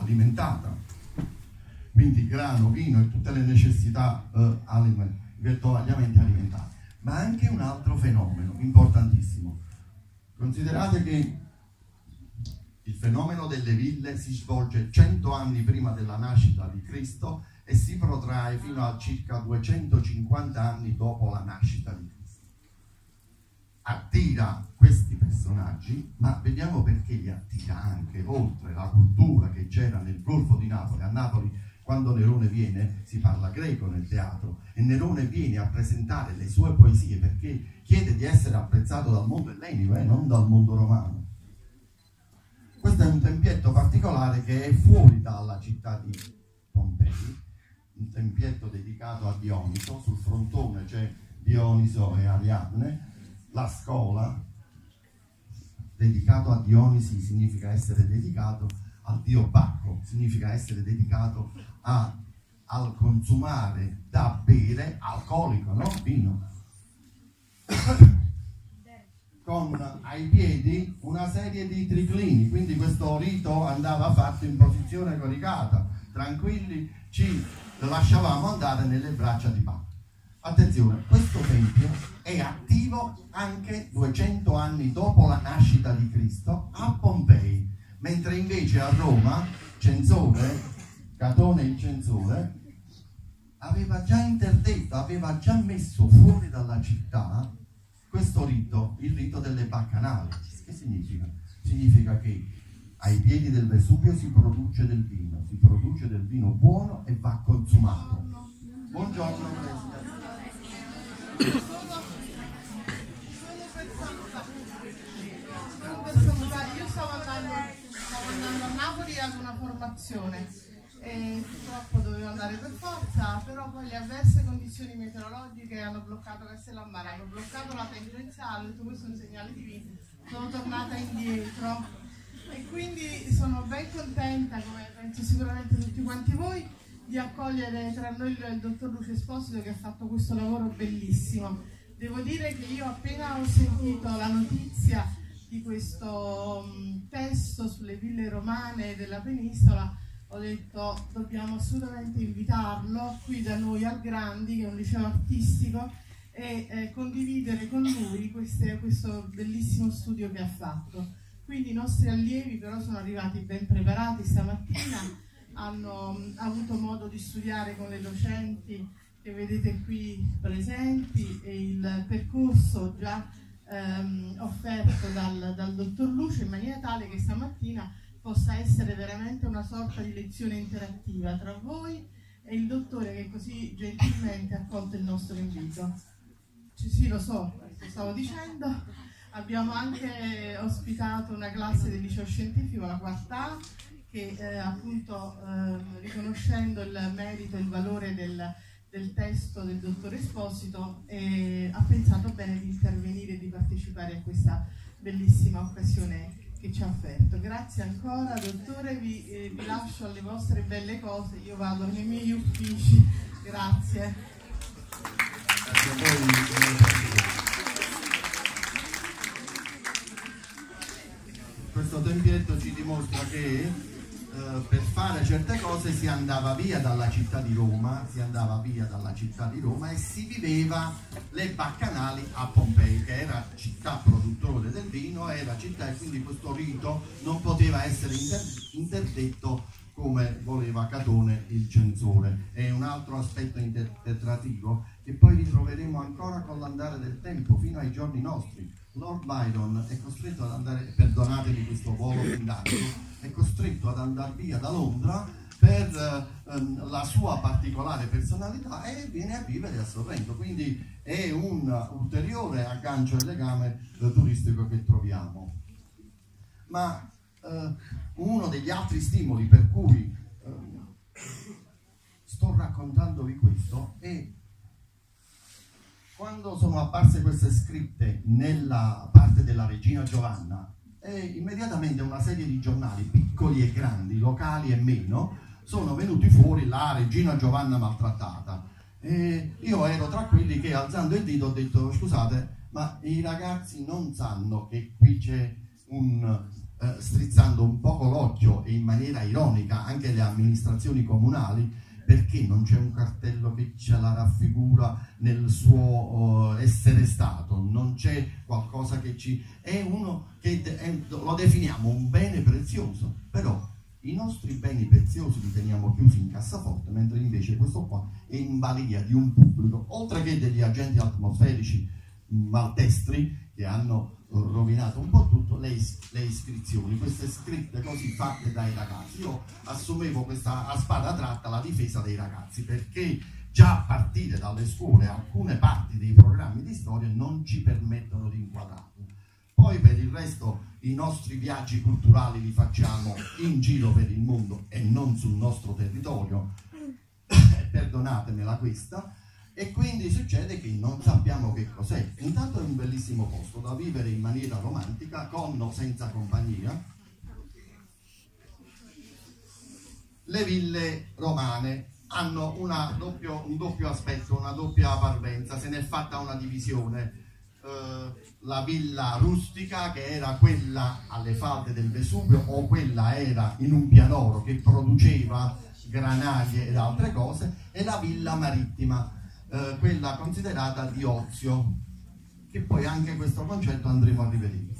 alimentata, quindi grano, vino e tutte le necessità virtualmente alimentari. Ma anche un altro fenomeno importantissimo. Considerate che il fenomeno delle ville si svolge 100 anni prima della nascita di Cristo e si protrae fino a circa 250 anni dopo la nascita di Cristo. Attira questi personaggi, ma vediamo perché li attira anche oltre la cultura che c'era nel Golfo di Napoli. A Napoli, quando Nerone viene, si parla greco nel teatro e Nerone viene a presentare le sue poesie perché chiede di essere apprezzato dal mondo ellenico e non dal mondo romano. Questo è un tempietto particolare che è fuori dalla città di Pompei, un tempietto dedicato a Dioniso. Sul frontone c'è Dioniso e Ariadne. La scuola, dedicato a Dionisi, significa essere dedicato al dio Bacco, significa essere dedicato al consumare da bere alcolico, no? Vino. Con ai piedi una serie di triclini, quindi questo rito andava fatto in posizione coricata, tranquilli, ci lasciavamo andare nelle braccia di Bacco. Attenzione, questo tempio è attivo anche 200 anni dopo la nascita di Cristo a Pompei, mentre invece a Roma Censore, Catone il censore, aveva già interdetto, aveva già messo fuori dalla città questo rito, il rito delle baccanali. Che significa? Significa che ai piedi del Vesuvio si produce del vino buono e va consumato. Buongiorno Presidente. Io stavo andando a Napoli ad una formazione e purtroppo dovevo andare per forza, però poi le avverse condizioni meteorologiche hanno bloccato Castellammare, hanno bloccato la tangenziale, tutto questo è un segnale divino, sono tornata indietro e quindi sono ben contenta, come penso sicuramente tutti quanti voi, di accogliere tra noi il dottor Lucio Esposito che ha fatto questo lavoro bellissimo. Devo dire che io appena ho sentito la notizia di questo testo sulle ville romane della penisola, ho detto dobbiamo assolutamente invitarlo qui da noi al Grandi, che è un liceo artistico, e condividere con lui questo bellissimo studio che ha fatto. Quindi i nostri allievi però sono arrivati ben preparati stamattina, hanno avuto modo di studiare con le docenti che vedete qui presenti e il percorso già offerto dal dottor Lucio, in maniera tale che stamattina possa essere veramente una sorta di lezione interattiva tra voi e il dottore che così gentilmente ha accolto il nostro invito. Sì, lo so, lo stavo dicendo. Abbiamo anche ospitato una classe del liceo scientifico, la quarta A, che appunto riconoscendo il merito e il valore del testo del dottor Esposito ha pensato bene di intervenire e di partecipare a questa bellissima occasione che ci ha offerto. Grazie ancora dottore, vi lascio alle vostre belle cose, io vado nei miei uffici. Grazie. Questo tempietto ci dimostra che per fare certe cose si andava via dalla città di Roma, e si viveva le baccanali a Pompei, che era città produttore del vino, era città, e quindi questo rito non poteva essere interdetto come voleva Catone il censore. È un altro aspetto interpretativo che poi ritroveremo ancora con l'andare del tempo fino ai giorni nostri. Lord Byron è costretto ad andare, perdonatemi questo volo pindarico, è costretto ad andare via da Londra per la sua particolare personalità e viene a vivere a Sorrento, quindi è un ulteriore aggancio e legame turistico che troviamo. Ma uno degli altri stimoli per cui sto raccontandovi questo è quando sono apparse queste scritte nella parte della Regina Giovanna, immediatamente una serie di giornali piccoli e grandi, locali e meno, sono venuti fuori la Regina Giovanna maltrattata. Io ero tra quelli che, alzando il dito, ho detto: scusate, ma i ragazzi non sanno che qui c'è un strizzando un poco l'occhio e in maniera ironica anche le amministrazioni comunali, perché non c'è un cartello che ce la raffigura nel suo essere stato, non c'è qualcosa che ci... è uno che lo definiamo un bene prezioso, però i nostri beni preziosi li teniamo chiusi in cassaforte, mentre invece questo qua è in balia di un pubblico, oltre che degli agenti atmosferici maldestri che hanno rovinato un po' tutto, le iscrizioni, queste scritte così fatte dai ragazzi. Io assumevo questa a spada tratta la difesa dei ragazzi, perché già a partire dalle scuole alcune parti dei programmi di storia non ci permettono di inquadrarlo. Poi per il resto i nostri viaggi culturali li facciamo in giro per il mondo e non sul nostro territorio, perdonatemela questa, e quindi succede che non sappiamo che cos'è. Intanto è un bellissimo posto da vivere in maniera romantica, con o senza compagnia. Le ville romane hanno un doppio aspetto, una doppia parvenza, se ne è fatta una divisione. La villa rustica, che era quella alle falde del Vesuvio, o quella era in un pianoro che produceva granaglie ed altre cose, e la villa marittima, quella considerata di ozio, che poi anche questo concetto andremo a rivedere.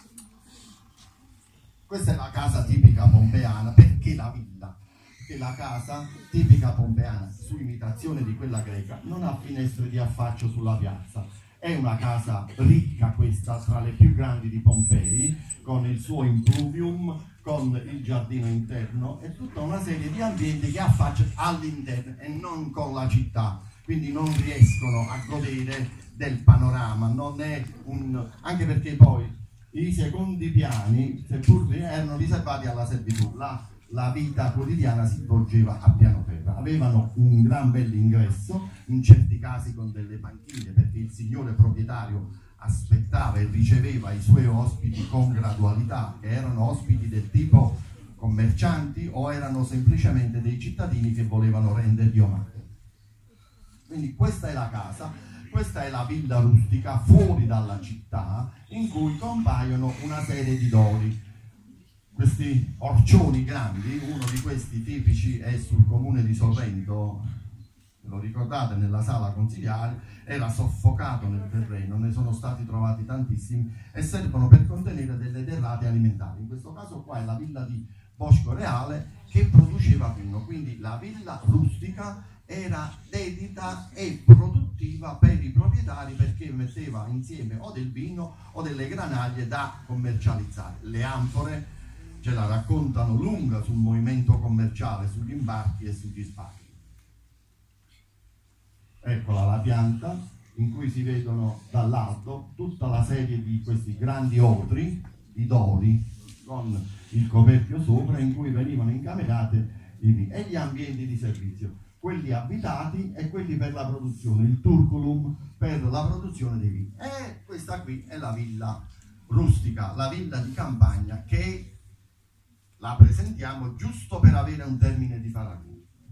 Questa è la casa tipica pompeana. Perché la villa? Perché la casa tipica pompeana, su imitazione di quella greca, non ha finestre di affaccio sulla piazza. È una casa ricca, questa, tra le più grandi di Pompei, con il suo impluvium, con il giardino interno e tutta una serie di ambienti che affacciano all'interno e non con la città, quindi non riescono a godere del panorama. Non è anche perché poi i secondi piani, seppur erano riservati alla servitù, la vita quotidiana si svolgeva a piano terra. Avevano un gran bell'ingresso, in certi casi con delle panchine, perché il signore proprietario aspettava e riceveva i suoi ospiti con gradualità, che erano ospiti del tipo commercianti o erano semplicemente dei cittadini che volevano rendergli omaggio. Quindi questa è la casa, questa è la villa rustica fuori dalla città, in cui compaiono una serie di dori. Questi orcioni grandi, uno di questi tipici è sul comune di Sorrento, lo ricordate, nella sala consiliare, era soffocato nel terreno, ne sono stati trovati tantissimi e servono per contenere delle derrate alimentari. In questo caso qua è la villa di Bosco Reale che produceva vino, quindi la villa rustica era dedita e produttiva per i proprietari, perché metteva insieme o del vino o delle granaglie da commercializzare. Le anfore ce la raccontano lunga sul movimento commerciale, sugli imbarchi e sugli sbarchi. Eccola la pianta in cui si vedono dall'alto tutta la serie di questi grandi otri, i dori, con il coperchio sopra, in cui venivano incamerate i vini, e gli ambienti di servizio, quelli abitati e quelli per la produzione, il turculum per la produzione dei vini. E questa qui è la villa rustica, la villa di campagna, che la presentiamo giusto per avere un termine di paragone.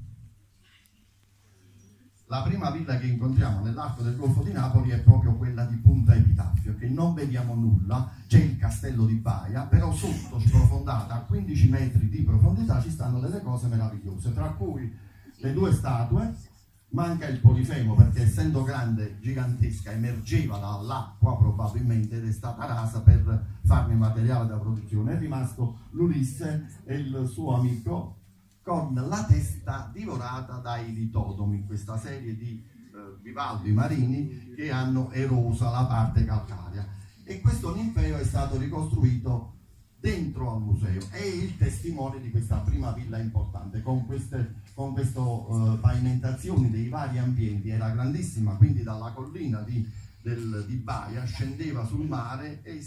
La prima villa che incontriamo nell'arco del Golfo di Napoli è proprio quella di Punta Epitaffio, che non vediamo nulla, c'è il castello di Baia, però sotto, sprofondata a 15 metri di profondità, ci stanno delle cose meravigliose, tra cui le due statue. Manca il Polifemo, perché essendo grande, gigantesca, emergeva dall'acqua probabilmente ed è stata rasa per farne materiale da produzione. È rimasto l'Ulisse e il suo amico con la testa divorata dai litodomi, questa serie di bivalvi marini che hanno erosa la parte calcarea. E questo ninfeo è stato ricostruito dentro al museo, è il testimone di questa prima villa importante, con queste pavimentazioni dei vari ambienti. Era grandissima, quindi dalla collina di Baia scendeva sul mare ed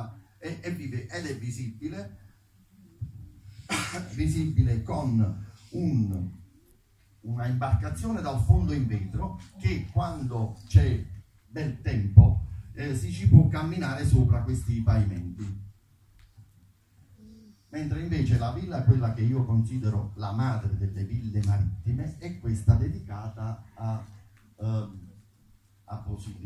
è visibile con una imbarcazione dal fondo in vetro, che quando c'è bel tempo si ci può camminare sopra questi pavimenti. Mentre invece la villa, quella che io considero la madre delle ville marittime, è questa dedicata a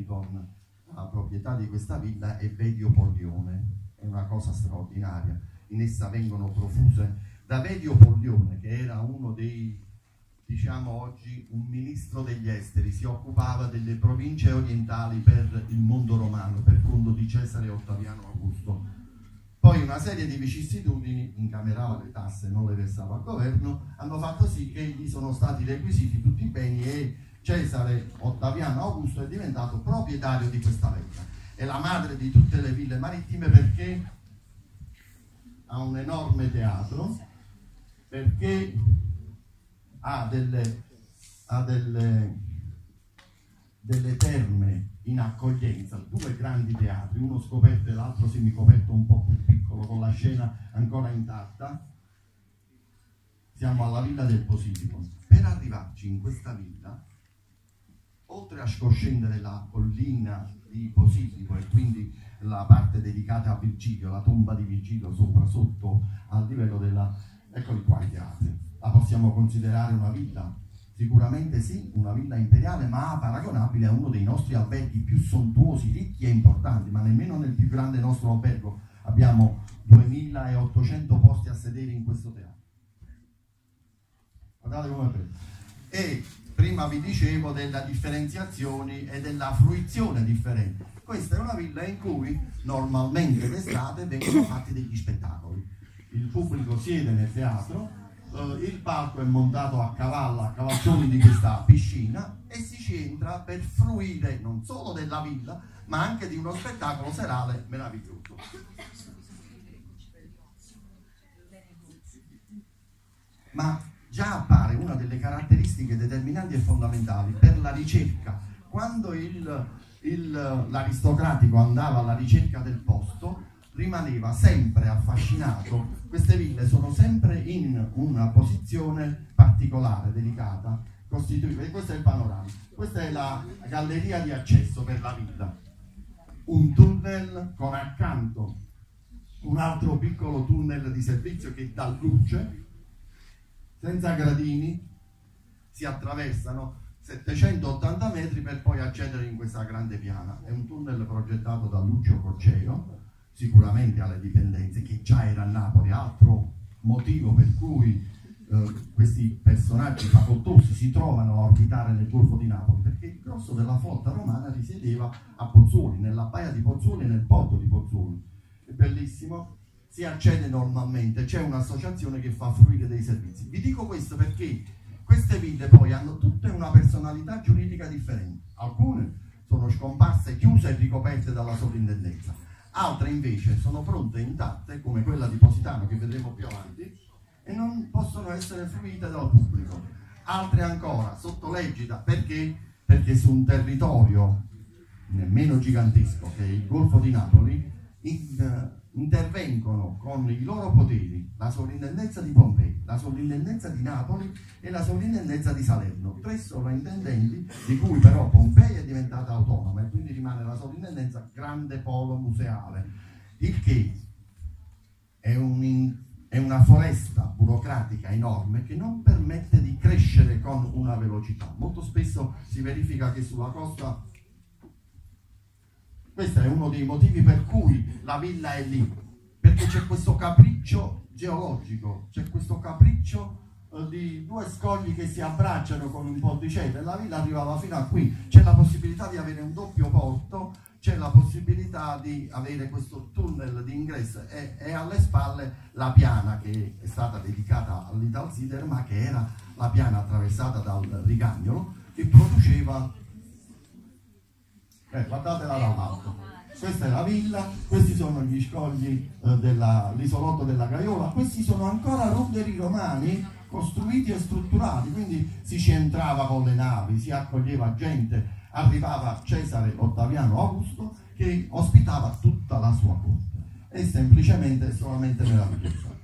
Posidicon. La proprietà di questa villa è Vedio Pollione, è una cosa straordinaria. in essa vengono profuse da Vedio Pollione, che era uno dei, diciamo oggi, un ministro degli esteri, si occupava delle province orientali per il mondo romano, per conto di Cesare Ottaviano Augusto. Poi una serie di vicissitudini, incamerava le tasse, non le versava al governo, hanno fatto sì che gli sono stati requisiti tutti i beni e Cesare Ottaviano Augusto è diventato proprietario di questa villa. È la madre di tutte le ville marittime perché ha un enorme teatro, perché ha delle terme in accoglienza, 2 grandi teatri, uno scoperto e l'altro semicoperto un po' più piccolo, con la scena ancora intatta. Siamo alla Villa del Positico. Per arrivarci in questa villa, oltre a scoscendere la collina di Positico e quindi la parte dedicata a Virgilio, la tomba di Virgilio sopra, sotto, al livello della... Eccoli qua i teatri. La possiamo considerare una villa? Sicuramente sì, una villa imperiale, ma paragonabile a uno dei nostri alberghi più sontuosi, ricchi e importanti, ma nemmeno nel più grande nostro albergo abbiamo 2800 posti a sedere in questo teatro. Guardate come è bello. E prima vi dicevo della differenziazione e della fruizione differente. Questa è una villa in cui normalmente d'estate vengono fatti degli spettacoli. Il pubblico siede nel teatro, il palco è montato a cavallo, a cavalcioni di questa piscina, e si ci entra per fruire non solo della villa, ma anche di uno spettacolo serale meraviglioso. Ma già appare una delle caratteristiche determinanti e fondamentali per la ricerca. Quando l'aristocratico andava alla ricerca del posto, rimaneva sempre affascinato. Queste ville sono sempre in una posizione particolare, delicata, costituita. Questo è il panorama, questa è la galleria di accesso per la villa, un tunnel con accanto un altro piccolo tunnel di servizio che dà luce, senza gradini, si attraversano 780 metri per poi accedere in questa grande piana. È un tunnel progettato da Lucio Cocceo, sicuramente alle dipendenze, che già era a Napoli, altro motivo per cui questi personaggi facoltosi si trovano a orbitare nel Golfo di Napoli, perché il grosso della flotta romana risiedeva a Pozzuoli, nella baia di Pozzuoli e nel porto di Pozzuoli. È bellissimo, si accede normalmente, c'è un'associazione che fa fruire dei servizi. Vi dico questo perché queste ville poi hanno tutte una personalità giuridica differente. Alcune sono scomparse, chiuse e ricoperte dalla sovrintendenza, altre invece sono pronte e intatte, come quella di Positano che vedremo più avanti, e non possono essere fruite dal pubblico. Altre ancora sotto l'egida, perché su un territorio nemmeno gigantesco che è il Golfo di Napoli intervengono con i loro poteri la sovrintendenza di Pompei, la sovrintendenza di Napoli e la sovrintendenza di Salerno, 3 sovrintendenti di cui però Pompei è diventata autonoma e quindi rimane la sovrintendenza grande polo museale, il che è una foresta burocratica enorme che non permette di crescere con una velocità. Molto spesso si verifica che sulla costa, questo è uno dei motivi per cui la villa è lì, perché c'è questo capriccio geologico, c'è questo capriccio di 2 scogli che si abbracciano con un ponticello e la villa arrivava fino a qui. C'è la possibilità di avere un doppio porto, c'è la possibilità di avere questo tunnel di ingresso e alle spalle la piana che è stata dedicata all'Italsider, ma che era la piana attraversata dal rigagnolo che produceva, guardatela dall'alto, questa è la villa, questi sono gli scogli dell'isolotto della Gaiola, questi sono ancora ruderi romani costruiti e strutturati, quindi si ci entrava con le navi, si accoglieva gente, arrivava Cesare Ottaviano Augusto che ospitava tutta la sua corte. È semplicemente solamente meraviglioso.